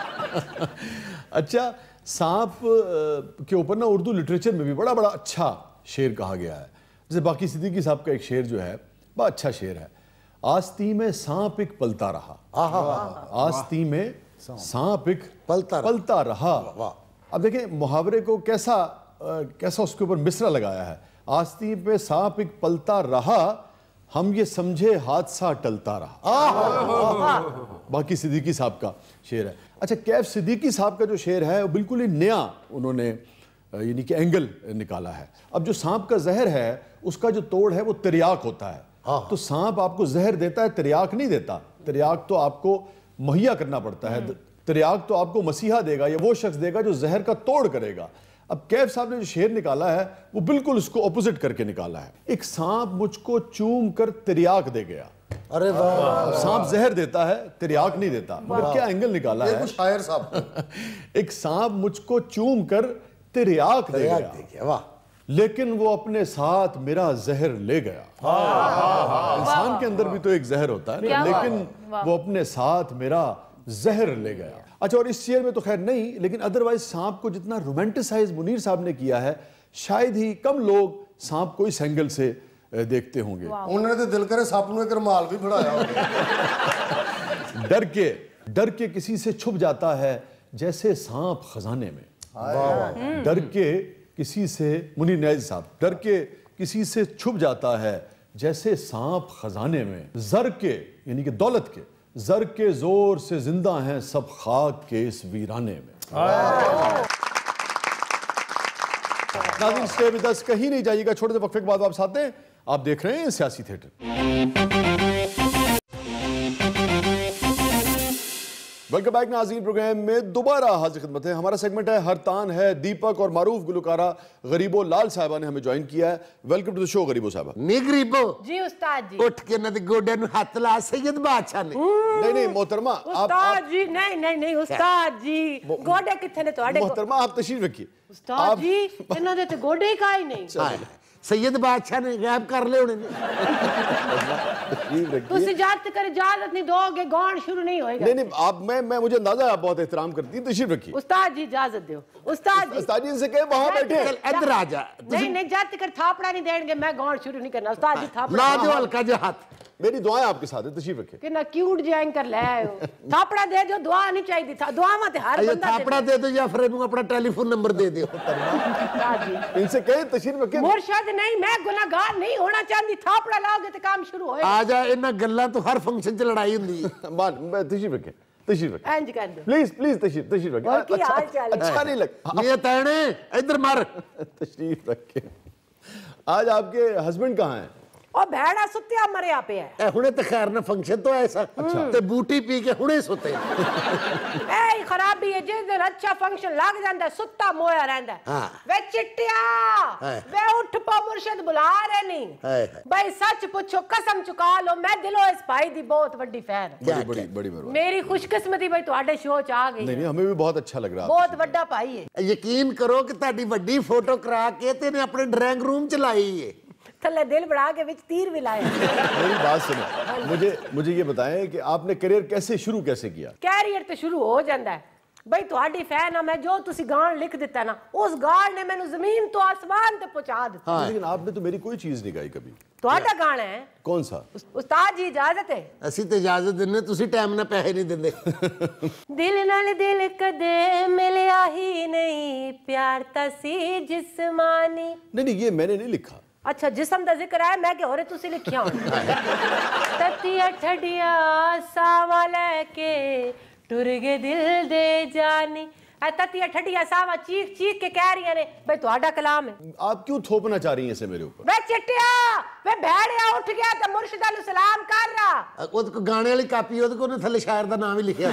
अच्छा, सांप के ऊपर ना उर्दू लिटरेचर में भी बड़ा बड़ा अच्छा शेर कहा गया है। जैसे बाकी सिद्दीकी साहब का एक शेर जो है बड़ा अच्छा शेर है, आस्ती में सांप एक पलता रहा। आस्ती में सांप एक पलता रहा। अब देखें मुहावरे को कैसा कैसा उसके ऊपर मिसरा लगाया है। आस्ती पे सांप एक पलता रहा, हम ये समझे हादसा टलता रहा। बाकी सिद्दीकी साहब का शेर है। अच्छा, कैफ सिद्दीकी साहब का जो शेर है वो बिल्कुल ही नया उन्होंने यानी कि एंगल निकाला है। अब जो सांप का जहर है उसका जो तोड़ है वो तिरयाक होता है। तो सांप आपको जहर देता है, तिरयाक नहीं देता। तिरयाक तो आपको मुहैया करना पड़ता है। तिरयाक तो आपको मसीहा देगा या वो शख्स देगा जो जहर का तोड़ करेगा। अब कैफ साहब ने जो शेर निकाला है वो बिल्कुल उसको ऑपोजिट करके निकाला है। एक सांप मुझको चूम कर तिरयाक दे गया। अरे वाह, सांप जहर देता है, तिरयाक नहीं देता। मगर क्या एंगल निकाला है। शायर साहब एक सांप मुझको चूम कर तिरयाक दे गया, वाह, लेकिन वो अपने साथ मेरा जहर ले गया। इंसान के अंदर भी तो एक जहर होता है ना, लेकिन वो अपने साथ मेरा जहर ले गया। अच्छा, और इस शेर में तो खैर नहीं, लेकिन अदरवाइज सांप को जितना रोमांटिसाइज मुनीर साहब ने किया है, शायद ही कम लोग सांप को इस एंगल से देखते होंगे। उन्होंने तो दिल करे सांप ने एक रुमाल भी फड़ाया होगा। डर के किसी से छुप जाता है जैसे सांप खजाने में। डर के किसी से, मुनीर न्याज़ी साहब, डर के किसी से छुप जाता है जैसे सांप खजाने में। जर के यानी कि दौलत के, जर के जोर से जिंदा हैं सब खाक के इस वीराने में। नाज़रीन, स्टे विद अस, कहीं नहीं जाइएगा, छोटे से वक्फे के बाद वापस आते हैं। आप देख रहे हैं सियासी थिएटर। वेलकम बैक नाज़रीन, प्रोग्राम में दोबारा हाजिर खिदमत है। हमारा सेगमेंट है हर तान है। दीपक और मारूफ गुलकारा गरीबो लाल साहिबा ने हमें ज्वाइन किया है। वेलकम टू द शो गरीबो साहिबा। नी गरीबो जी उस्ताद जी। उठ के नद गोडे नु हाथ ला सैयद बादशाह ने। नहीं मोहतरमा उस्ताद जी, नहीं उस्ताद जी, गोडे किथे ने तोड़े? मोहतरमा आप तशरीफ रखिए। उस्ताद जी इन्हां दे ते गोडे ही काई नहीं। सैयद बादशाह ने गायब कर ले होने। तुम इजाजत नहीं दोगे, गान शुरू नहीं होएगा। नहीं आप मैं मुझे अंदाजा है आप बहुत एहतराम करती हैं। तशरीफ रखिए। उस्ताद जी इजाजत दो। उस्ताद जी से कहे वहां बैठे। इधर आ जा। नहीं जात कर थापड़ा नहीं देंगे, मैं गान शुरू नहीं करना। उस्ताद जी थापड़ा ला दो हल्का जो हाथ। मेरी दुआएं आपके साथ है, तशरीफ रखिए। कितना क्यूट जो एंकर ले आए हो। थापड़ा दे जो, दुआ नहीं चाहिए था। दुआवां ते हर बंदा थापड़ा दे दो या फिर इनको अपना टेलीफोन नंबर दे दो। इनसे कहे तशरीफ रखिए। मुर्शिद नहीं, मैं गुनाहगार नहीं होना चाहती। थापड़ा लाओगे तो काम शुरू होएगा। आ जा, इन्हां गल्लां तो हर फंक्शन च लड़ाई हुंदी है। तशरीफ रखिए, तशरीफ रखिए। इंज कर दो प्लीज तशरीफ रखिए। अच्छा नहीं लग ये तैने इधर मार। तशरीफ रखिए। आज आपके हस्बैंड कहाँ हैं? ओ भेड़ा सुत्या मरिया पे है। ए हुणे तो खैर ना फंक्शन तो ऐसा ते बूटी पी के हुणे सुते। ए खराबी है, जिस दिन अच्छा फंक्शन लग जांदा सुत्ता मोया रहंदा। वे चिट्टिया वे उठ पा, मुर्शिद बुला रहे नहीं। भाई सच पूछो, कसम चुका लो, मैं दिलों इस भाई दी बहुत बड़ी फैन। बड़ी मेहरबानी। मेरी खुशकिस्मती भाई तुम्हारे शो च आ गई। नहीं हमें भी बहुत अच्छा लग रहा है। बहुत बड़ा भाई है। यकीन करो कि ताड़ी बड़ी फोटो करा के तेने अपने ड्राइंग रूम च लाई है। थल्ले दिल बढ़ा के विच तीर भी लाया। मेरी बात सुनो, मुझे ये बताएं कि आपने करियर कैसे किया? कैरियर तो शुरू हो जाता है भाई, तुहाडी फैन मैं जो तुसी गान लिख दिता ना, उस गान ने मैनू जमीन तो आसमान ते पहुंचा दिता। लेकिन आपने तो मेरी कोई चीज नहीं गाई कभी। तुहाडा गाना है कौन सा? उस्ताद जी इजाजत है? ਅਸੀਂ ਤੇ इजाजत ਦਿੰਨੇ, ਤੁਸੀਂ टाइम ना पैसे नहीं दिंदे। दिल नाल दिल कदे मिलिया ही नहीं, प्यार ता सी जिस्मानी। नहीं ये मैंने नहीं लिखा। अच्छा जिस्म दा जिक्र है, मैं कि होरे तुसी लिखिया हो। ततिया ठडिया सावा लेके टुर गए दिल दे जानी। ततिया ठडिया सावा चीख चीख के कह रही ने भाई तुहाडा कलाम है। आप क्यों थोपना चाह रही हैं इसे मेरे ऊपर? वे चिट्टिया वे भेड़िया उठ गया ते मुर्शिदा नु सलाम कर रहा। ਉਹਦੇ ਕੋ ਗਾਣੇ ਵਾਲੀ ਕਾਪੀ ਉਹਦੇ ਕੋਲ ਥੱਲੇ ਸ਼ਾਇਰ ਦਾ ਨਾਮ ਹੀ ਲਿਖਿਆ।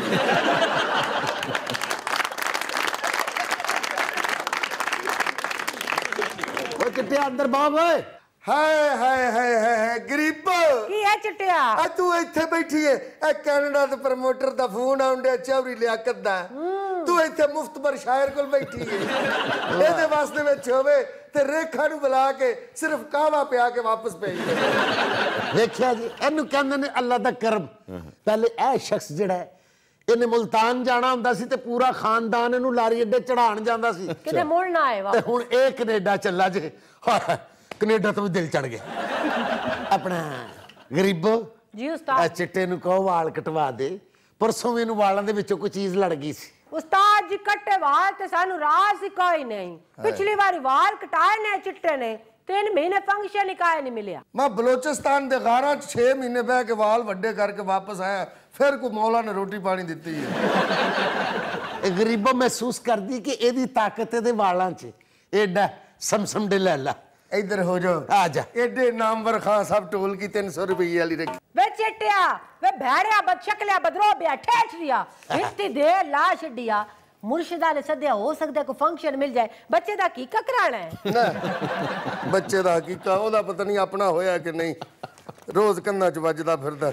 ਉਹ ਚਿੱਟਿਆ ਅੰਦਰ ਬਾਗ ਓਏ। ਹਾਏ ਗਰੀਬੋ ਕੀ ਹੈ ਚਿੱਟਿਆ? ਆ ਤੂੰ ਇੱਥੇ ਬੈਠੀ ਏ, ਇਹ ਕੈਨੇਡਾ ਦੇ ਪ੍ਰਮੋਟਰ ਦਾ ਫੋਨ ਆਉਂਦਾ ਚੌਰੀ ਲਿਆਕਤ ਦਾ। ਤੂੰ ਇੱਥੇ ਮੁਫਤਬਰ ਸ਼ਾਇਰ ਕੋਲ ਬੈਠੀ ਏ। ਇਹਦੇ ਵਾਸਤੇ ਵਿੱਚ ਹੋਵੇ ਤੇ ਰੇਖਾ ਨੂੰ ਬੁਲਾ ਕੇ ਸਿਰਫ ਕਾਵਾ ਪਿਆ ਕੇ ਵਾਪਸ ਭੇਜ ਦੇ। ਵੇਖਿਆ ਜੀ, ਇਹਨੂੰ ਕਹਿੰਦੇ ਨੇ ਅੱਲਾ ਦਾ ਕਰਮ। ਪਹਿਲੇ ਇਹ ਸ਼ਖਸ ਜਿਹੜਾ ਹੈ, ਇਹਨੇ ਮੁਲਤਾਨ ਜਾਣਾ ਹੁੰਦਾ ਸੀ ਤੇ ਪੂਰਾ ਖਾਨਦਾਨ ਇਹਨੂੰ ਲਾਰੀ ਅੱਡੇ ਚੜਾਉਣ ਜਾਂਦਾ ਸੀ। ਕਿਤੇ ਮੁੜ ਨਾ ਆਏ ਵਾ। ਤੇ ਹੁਣ ਇਹ ਕੈਨੇਡਾ ਚੱਲਾ ਜੇ। ਕੈਨੇਡਾ ਤੋਂ ਵੀ ਦਿਲ ਚੜ ਗਿਆ ਆਪਣਾ। ਗਰੀਬੋ ਜੀ ਉਸਤਾਦ, ਚਿੱਟੇ ਨੂੰ ਕਹੋ ਵਾਲ ਕਟਵਾ ਦੇ। ਪਰਸੋਂ ਵੀ ਇਹਨੂੰ ਵਾਲਾਂ ਦੇ ਵਿੱਚੋਂ ਕੋਈ ਚੀਜ਼ ਲੜ ਗਈ ਸੀ। ਉਸਤਾਦ ਜੀ ਕੱਟੇ ਵਾਲ ਤੇ ਸਾਨੂੰ ਰਾਸ ਹੀ ਕੋਈ ਨਹੀਂ। ਪਿਛਲੀ ਵਾਰੀ ਵਾਲ ਕਟਾਏ ਨੇ ਚਿੱਟੇ ਨੇ, 3 ਮਹੀਨੇ ਫੰਕਸ਼ਨ ਹੀ ਕਾਇ ਨਹੀਂ ਮਿਲਿਆ। ਮੈਂ ਬਲੋਚਿਸਤਾਨ ਦੇ ਗਾਰਾਂ 'ਚ 6 ਮਹੀਨੇ ਬਹਿ ਕੇ ਵਾਲ ਵੱਡੇ ਕਰਕੇ ਵਾਪਸ ਆਇਆ, ਫਿਰ ਕੋ ਮੌਲਾ ਨੇ ਰੋਟੀ ਪਾਣੀ ਦਿੱਤੀ ਹੈ। ਇਹ ਗਰੀਬੋ ਮਹਿਸੂਸ ਕਰਦੀ ਕਿ ਇਹਦੀ ਤਾਕਤ ਇਹਦੇ ਵਾਲਾਂ 'ਚ। ਐਡਾ ਸਮਸਮ ਦੇ ਲੈਲਾ इधर हो जाओ, आ जा। एडे नामवर खां सब टोल की 300 रुपये वाली रखी। वे चिट्टिया वे भेड़िया बदशकलिया बदरो बिया ठेठ रिया इतनी देर ला छड़िया। मुर्शिदा ने सद्या हो सकता है कोई फंक्शन मिल जाए, बच्चे दा की कराना है ना। बच्चे दा हकीका ओदा पता नहीं अपना होया कि नहीं, रोज कन्ना च वजदा फिरदा।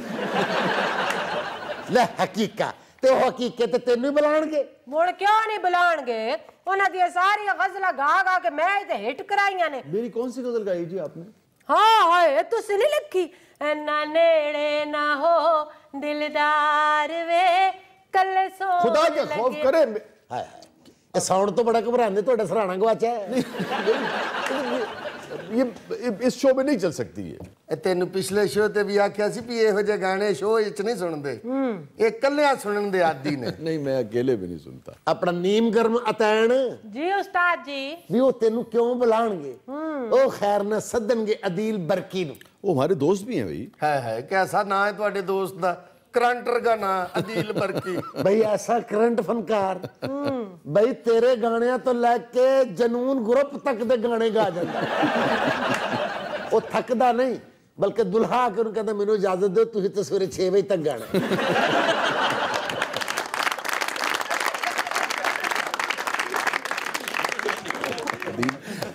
ले हकीका ते हकीकत ते तेनू बुलाणगे। मुड़ क्यों नहीं बुलाणगे? उन्हां दी सारी गजला गा गा के मैं ते हिट कराईयां ने। मेरी कौन सी गजल गाई जी आपने? हाँ हाय तुसी नहीं लिखी, ना नेड़े ना हो दिलदार वे कल सो। खुदा के खौफ करे। हाय साउंड तो बड़ा घबराने तोड़ा सराहना गवाचा है। ये इस शो में नहीं चल सकती है। तेन पिछले शो ते भी आख्या सी भी इहो जे गाने शो इच नहीं सुनदे, ये कल्लिया सुनन दे आदी ने। नहीं मैं अकेले भी नहीं सुनता। अपना नीम गर्म अतैन जी उस्ताद जी भी वो तेनू क्यों बुलाणगे? ओ खैर ना सदनगे अदील बरकी नु। वो हमारे दोस्त भी हैं भाई। है कैसा ना है तुम्हारे दोस्त दा? करंटर का ना अदील बरकी। भाई ऐसा करंट फनकार भाई तेरे गाने तो लेके जनून ग्रुप तक दे गाने गा जाता। वो थकदा नहीं बल्कि दुल्हा के कहता मैनू इजाजत दो, तुसीं तो सवेरे 6 बजे तक गाना।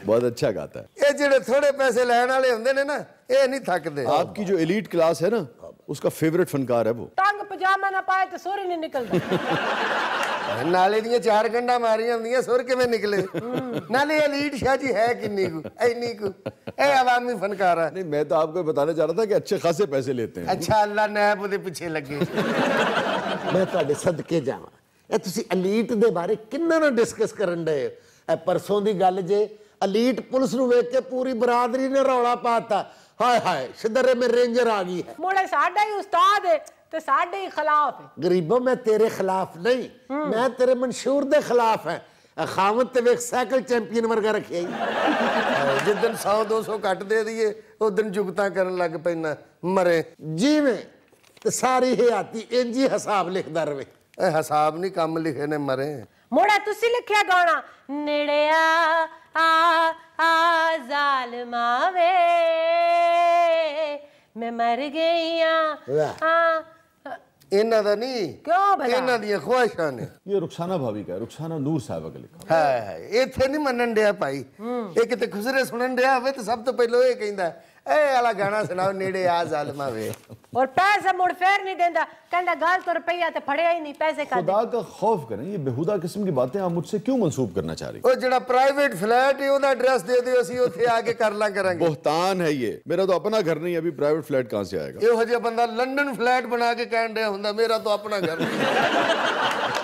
बहुत अच्छा गाता है। ਇਹ ਜਿਹੜੇ ਥੋੜੇ ਪੈਸੇ ਲੈਣ ਵਾਲੇ ਹੁੰਦੇ ਨੇ ਨਾ ਇਹ ਨਹੀਂ ਥੱਕਦੇ। आपकी जो एलीट क्लास है ना उसका फेवरेट फनकार है वो। तंग पजामा ना पाए तो सुर ही नहीं निकलता। ਨਾਲੇ ਦੀਆਂ 4 ਗੰਢਾਂ ਮਾਰੀਆਂ ਹੁੰਦੀਆਂ ਸੁਰ ਕਿਵੇਂ ਨਿਕਲੇ। ਨਾਲੇ एलीट शाह जी है किन्नी को ਇੰਨੀ को ਇਹ ਆਵਾਮੀ ਫਨਕਾਰ ਹੈ। नहीं मैं तो आपको बताना चाह रहा था कि अच्छे खासे पैसे लेते हैं। ਅੱਛਾ ਅੱਲਾ ਨੈਬ ਉਹਦੇ ਪਿੱਛੇ ਲੱਗੇ। ਮੈਂ ਤੁਹਾਡੇ ਸਦਕੇ ਜਾਵਾਂ ਇਹ ਤੁਸੀਂ एलीट ਦੇ ਬਾਰੇ ਕਿੰਨਾ ਨਾ ਡਿਸਕਸ ਕਰਨ ਡਏ ਇਹ ਪਰਸੋਂ ਦੀ ਗੱਲ ਜੇ एलीट पुलिस ਨੂੰ ਵੇਖ ਕੇ ਪੂਰੀ ਬਰਾਦਰੀ ਨੇ ਰੌਲਾ ਪਾਤਾ ਹਾਏ ਹਾਏ ਸਿੱਧਰੇ ਮੇ ਰੇਂਜਰ ਆ ਗਈ ਹੈ मोड़े साडा ही उस्ताद है ते साडे ही खिलाफ है। गरीबों मैं तेरे खिलाफ नहीं मैं तेरे मंशूर दे खिलाफ है खावत ते वेख साइकिल चैंपियन वर्गा रखे जिस दिन 100-200 कट दे दिए उस दिन जुगता करन लग पैना मरे जिवें ते सारी हयाती इंज ही हिसाब लिखदा रवे ए हिसाब नहीं काम लिखे ने मरे मोड़ा तुसी लिखिया गाना नेड़े आ जालिमा वे मैं मर गई आ। इन्हां दा नहीं क्यों भला इन्हां दियां ख्वाहिशां ने ये रुखसाना भाभी का है, रुखसाना नूर साहिबा का लिखा। है इत्थे नहीं मनन दिया भाई ये किते खुसरे सुनन दिया होवे तो सब तो पहले ये कहंदा ए वाला गाना सुनाओ नेड़े आ जालिमा वे और पैसे मुड़ फेर नहीं देंदा कहंदा गाल तो रुपया ते फड़िया ही नहीं पैसे का खुदा का खौफ करें, ये बेहुदा किस्म की बातें आप मुझसे क्यों मंसूब करना चाह रही? ओ जेड़ा प्राइवेट फ्लैट है ओदा एड्रेस दे दियो ਅਸੀਂ ਉੱਥੇ ਆ ਕੇ ਕਰ ਲਾਂ ਕਰਾਂਗੇ। बोहतान है ये, मेरा तो अपना घर नहीं, अभी प्राइवेट फ्लैट कहां से आएगा? ਇਹੋ ਜਿਹਾ ਬੰਦਾ ਲੰਡਨ ਫਲੈਟ ਬਣਾ ਕੇ ਕਹਿਣ ਡਿਆ ਹੁੰਦਾ ਮੇਰਾ ਤਾਂ ਆਪਣਾ ਘਰ ਨਹੀਂ।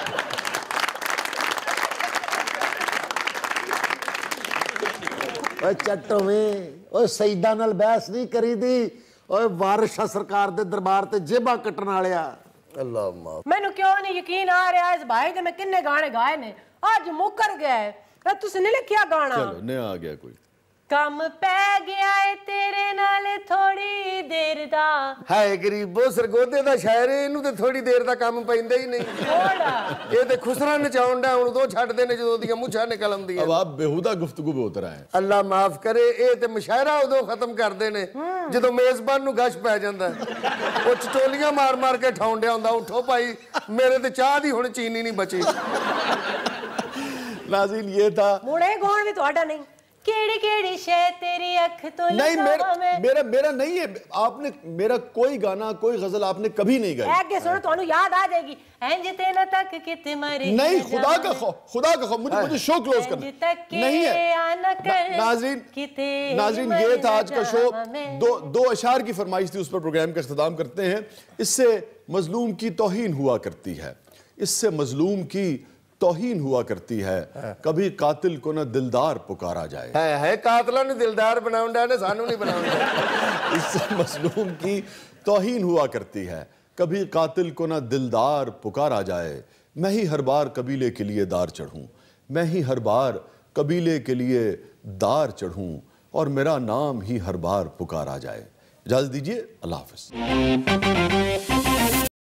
ਓਏ ਚੱਟਵੇਂ ਓਏ ਸਈਦਾਂ ਨਾਲ ਬਹਿਸ ਨਹੀਂ ਕਰੀਦੀ ਓਏ ਵਾਰਿਸ ਸਰਕਾਰ ਦੇ ਦਰਬਾਰ ਤੇ ਜੇਬਾਂ ਕੱਟਣ ਵਾਲਿਆ ਅੱਲਾਹ ਮਾਫ। मैनू क्यों नहीं यकीन आ रहा इस भाई दे मैं किन्ने गाने गाए ने आज मुकर गया है तुसी नहीं लिखिया गाना चलो नया आ गया कोई। कम पै गया है तेरे नाल थोड़ी देर दा ਹਾਏ ਗਰੀਬੋ ਸਰਗੋਦੇ ਦਾ ਸ਼ਾਇਰ ਹੈ ਇਹਨੂੰ ਤੇ ਥੋੜੀ ਦੇਰ ਦਾ ਕੰਮ ਪੈਂਦਾ ਹੀ ਨਹੀਂ थोड़ा ਇਹ ਤੇ ਖੁਸਰਾ ਨਚਾਉਣ ਦਾ ਹੁਣ ਉਦੋਂ ਛੱਡਦੇ ਨੇ ਜਦੋਂ ਦੀਆਂ ਮੁੱਛਾਂ ਨਿਕਲ ਆਉਂਦੀਆਂ अब आप बेहुदा गुफ्तगू में उतर आए। ਅੱਲਾ ਮਾਫ ਕਰੇ ਇਹ ਤੇ ਮੁਸ਼ਾਇਰਾ ਉਦੋਂ ਖਤਮ ਕਰਦੇ ਨੇ ਜਦੋਂ ਮੇਜ਼ਬਾਨ ਨੂੰ ਗਸ਼ ਪੈ ਜਾਂਦਾ ਉਹ ਚਟੋਲੀਆਂ ਮਾਰ ਮਾਰ ਕੇ ਠਾਉਣ ਡਿਆ ਹੁੰਦਾ ਉੱਠੋ ਭਾਈ ਮੇਰੇ ਤੇ ਚਾਹ ਦੀ ਹੁਣ ਚੀਨੀ ਨਹੀਂ ਬਚੀ। नाज़रीन ये था मुड़े गौण भी ਤੁਹਾਡਾ नहीं केड़ी केड़ी शे तेरी अख तो नहीं मेरा नहीं है। आपने मेरा कोई गाना कोई गजल आपने कभी नहीं गाई। आगे सुनो ਤੁਹਾਨੂੰ याद आ जाएगी इंज ते न तक कित मरे नहीं खुदा का खौफ मुझे शो क्लोज करना नहीं है। नाज़रीन ये था आज का शो। दो अशार की फरमाइश थी उस पर प्रोग्राम का इख्तिताम करते हैं। इससे मजलूम की तौहीन हुआ करती है, इससे मजलूम की तौहीन हुआ करती है। कभी कातिल को न दिलदार पुकारा जाए है कातला ने दिलदार बनाउंडा ने सानू नहीं बनाउंडा। इससे मजलूम की तौहीन हुआ करती है। कभी कातिल को न दिलदार पुकारा जाए। मैं ही हर बार कबीले के लिए दार चढ़ूं, मैं ही हर बार कबीले के लिए दार चढ़ूं और मेरा नाम ही हर बार पुकारा जाए। इजाजत दीजिए, अल्लाह हाफ़िज़।